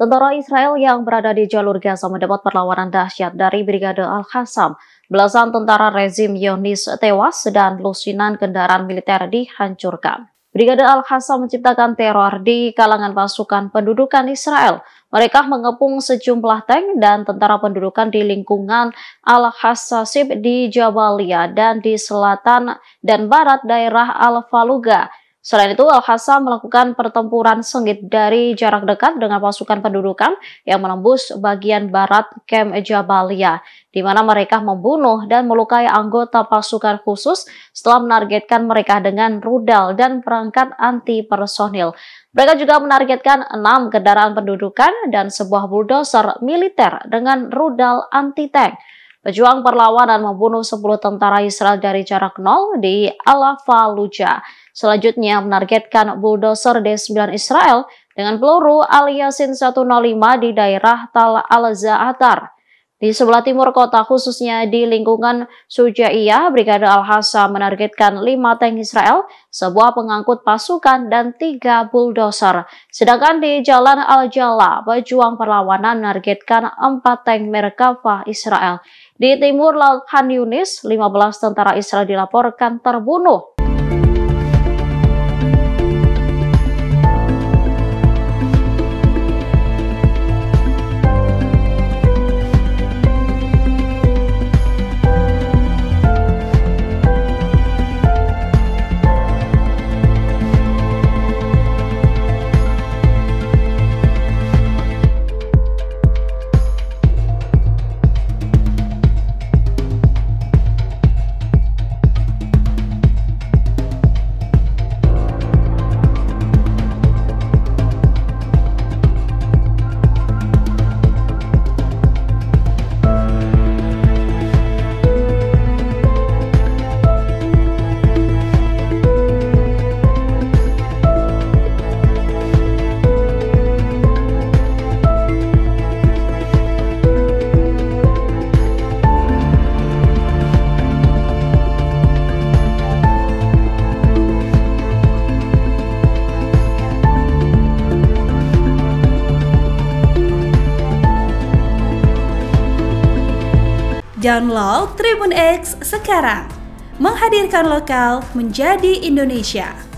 Tentara Israel yang berada di jalur Gaza mendapat perlawanan dahsyat dari Brigade Al-Qassam. Belasan tentara rezim Zionis tewas dan lusinan kendaraan militer dihancurkan. Brigade Al-Qassam menciptakan teror di kalangan pasukan pendudukan Israel. Mereka mengepung sejumlah tank dan tentara pendudukan di lingkungan Al-Hassasib di Jabalia dan di selatan dan barat daerah Al-Faluga. Selain itu, Al-Qassam melakukan pertempuran sengit dari jarak dekat dengan pasukan pendudukan yang menembus bagian barat Kem Jabalia, di mana mereka membunuh dan melukai anggota pasukan khusus setelah menargetkan mereka dengan rudal dan perangkat anti-personil. Mereka juga menargetkan 6 kendaraan pendudukan dan sebuah bulldozer militer dengan rudal anti-tank. Pejuang perlawanan membunuh 10 tentara Israel dari jarak nol di Al-Fallujah. Selanjutnya menargetkan bulldozer D9 Israel dengan peluru Al-Yasin 105 di daerah Tal Al-Za'atar. Di sebelah timur kota, khususnya di lingkungan Sujaiyah, Brigade Al-Qassam menargetkan 5 tank Israel, sebuah pengangkut pasukan, dan 3 bulldozer. Sedangkan di Jalan Al-Jala, pejuang perlawanan menargetkan 4 tank Merkava Israel. Di timur Laut Khan Yunis, 15 tentara Israel dilaporkan terbunuh. Download Tribun X sekarang, menghadirkan lokal menjadi Indonesia.